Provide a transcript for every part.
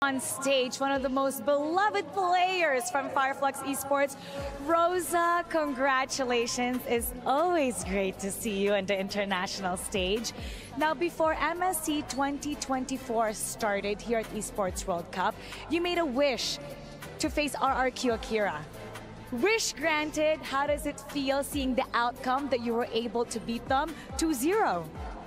On stage, one of the most beloved players from Fireflux Esports, Rosa, congratulations. It's always great to see you on the international stage. Now, before MSC 2024 started here at Esports World Cup, you made a wish to face RRQ Akira. Wish granted, how does it feel seeing the outcome that you were able to beat them 2-0?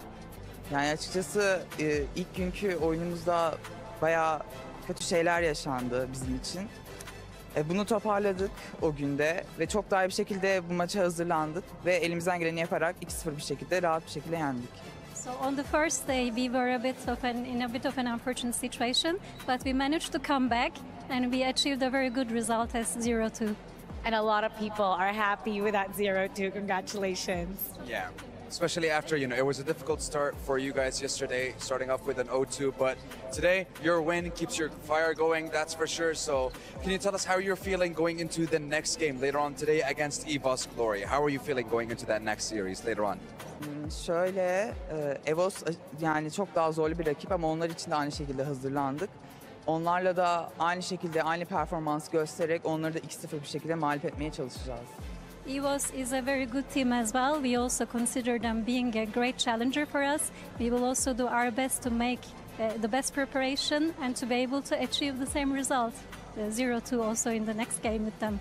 Yani açıkçası ilk günkü oyunumuzda bayağı kötü şeyler yaşandı bizim için. Bunu toparladık o günde ve çok daha iyi bir şekilde bu maça hazırlandık ve elimizden geleni yaparak 2-0 bir şekilde rahat bir şekilde yendik. So on the first day we were in a bit of an unfortunate situation, but we managed to come back and we achieved a very good result as 0-2. And a lot of people are happy with that 0-2. Congratulations. Yeah. Especially after, it was a difficult start for you guys yesterday, starting off with an 0-2, but today your win keeps your fire going, that's for sure. So can you tell us how you're feeling going into the next game later on today against EVOS Glory? How are you feeling going into that next series later on? Şöyle, EVOS yani çok daha zorlu bir rakip ama onlar için de aynı şekilde hazırlandık. Onlarla da aynı şekilde aynı performans göstererek onları da 2-0 bir şekilde mağlup etmeye çalışacağız. EVOS is a very good team as well. We also consider them being a great challenger for us. We will also do our best to make the best preparation and to be able to achieve the same result, 0-2 also in the next game with them.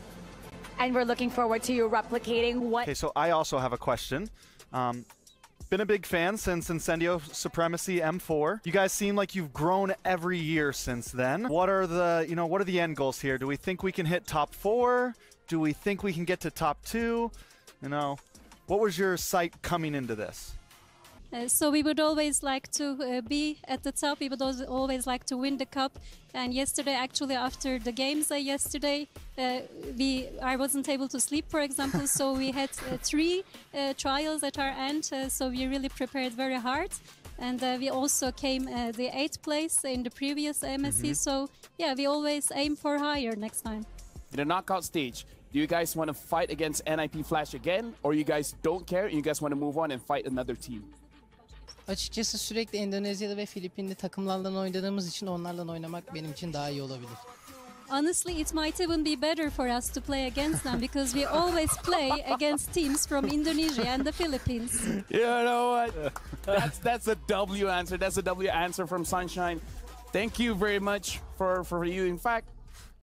And we're looking forward to you replicating what... Okay, so I also have a question. Been a big fan since Incendio Supremacy M4. You guys seem like you've grown every year since then. What are the end goals here? Do we think we can hit top 4? Do we think we can get to top 2? What was your sight coming into this? So we would always like to be at the top. We would always like to win the cup. And yesterday, actually, after the games yesterday, I wasn't able to sleep, for example. So we had 3 trials at our end. So we really prepared very hard. And we also came the 8th place in the previous MSC. So yeah, we always aim for higher next time. In the knockout stage, do you guys want to fight against NIP Flash again? Or you guys don't care and you guys want to move on and fight another team? Açıkçası sürekli Endonezyalı ve Filipinli takımlarla oynadığımız için onlarla oynamak benim için daha iyi olabilir. Honestly, it might even be better for us to play against them because we always play against teams from Indonesia and the Philippines. You know what? That's a W answer. That's a W answer from Sunshine. Thank you very much for you. In fact,